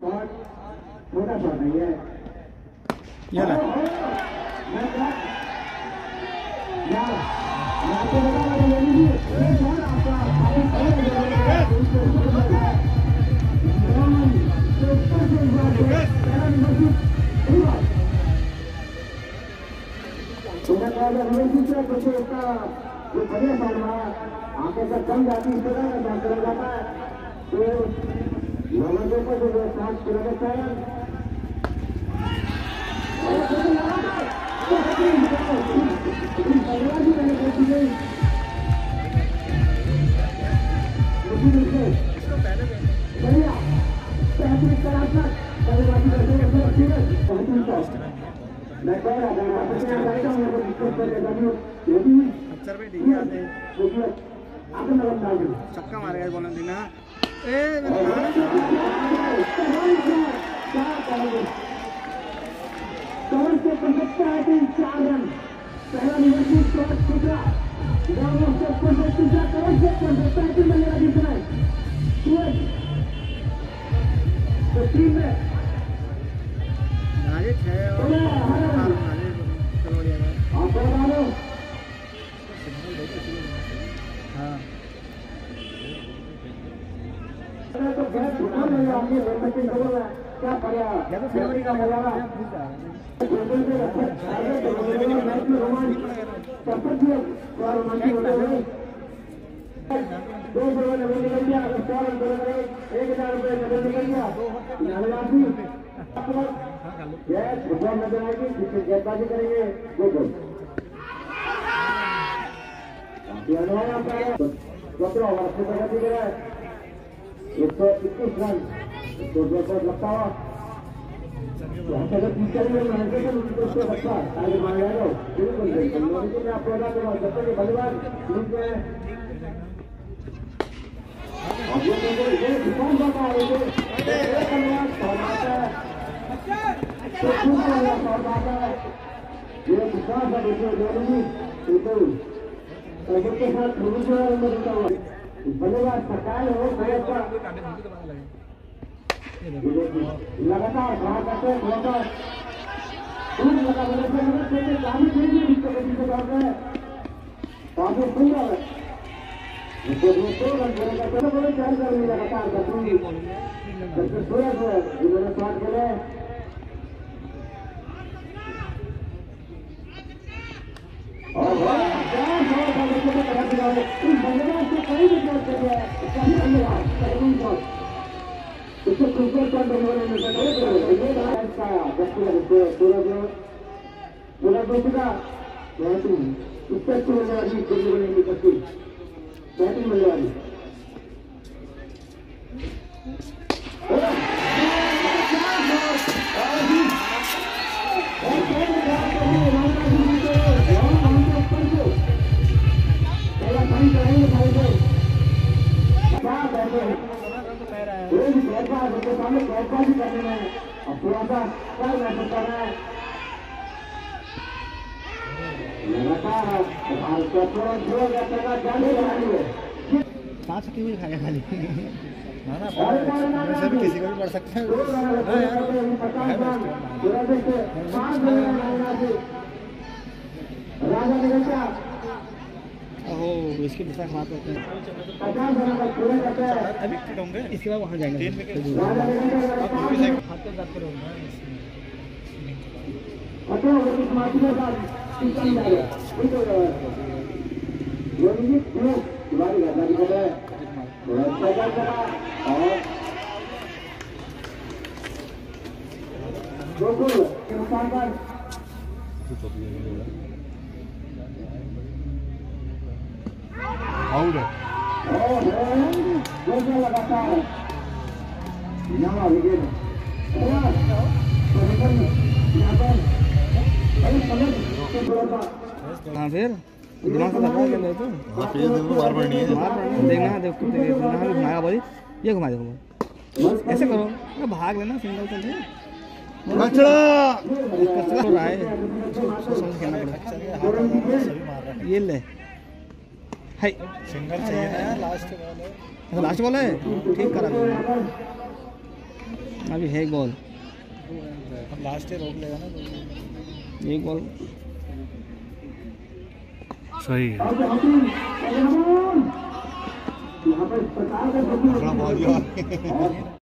छोटा शॉट नहीं है ये ना कुछ उसका जो बढ़िया शॉट रहा आंखें से कम जाती इस तरह का शॉट चला जाता है तो लोगों के ऊपर जो सांस चला जाता है छक्का मारेगा बोला दीना से 4 रन पहला निवासी शॉट छूटा मिलेगा जीतना है तो टीम में क्या पड़ा फरवरी का मजा गेंदबाजी करेंगे सत्रह ओवर से प्रगति करें 121 रन लगता हुआ अगर टीचर लगता है मान जाएगा बिल्कुल आपको जब तक बल्लेबाज के साथ बल्लेबाज सरकार हो लगातार बैटिंग मिलने वाली गेंदबाजी करने में अब थोड़ा सा क्या महसूस कर रहा है पाँच छुट्टी भी खाएगा खाली वैसे भी किसी को भी पढ़ सकते हैं ओहो इसके बिस्तर खराब करते हैं अभी होंगे इसके बाद वहाँ जाएंगे हाँ फिर दिमाग से लगा क्या ले तो बार बार नहीं है देखना देखो घुमाया भाई ये घुमा देखो ऐसे करो भाग लेना सिंगल चल रही कचड़ा हो रहा है समझ खेलना पड़ेगा ये ले हाय सिंगल चाहिए ना लास्ट बॉल है लास्ट बॉल है ठीक करा अभी है एक बॉल, अब लास्ट रोक लेगा ना एक बॉल सही है। यहाँ पर